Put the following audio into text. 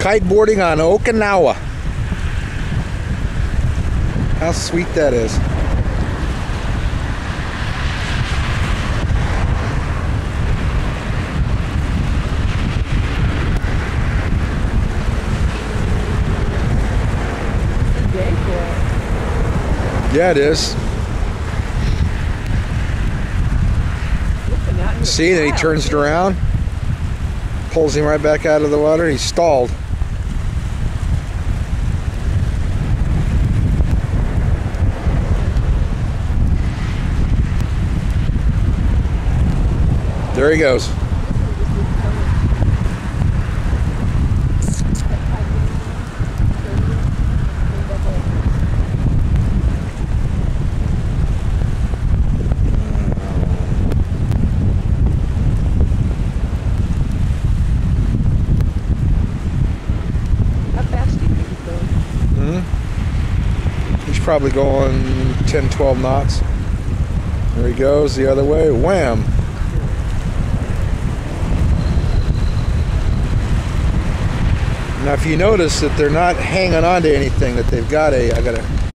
kiteboarding on Okinawa. How sweet that is. Yeah, it is. See, then he turns it around, pulls him right back out of the water. He's stalled. There he goes. He's probably going 10, 12 knots. There he goes the other way. Wham! Now if you notice that they're not hanging on to anything, that they've got I gotta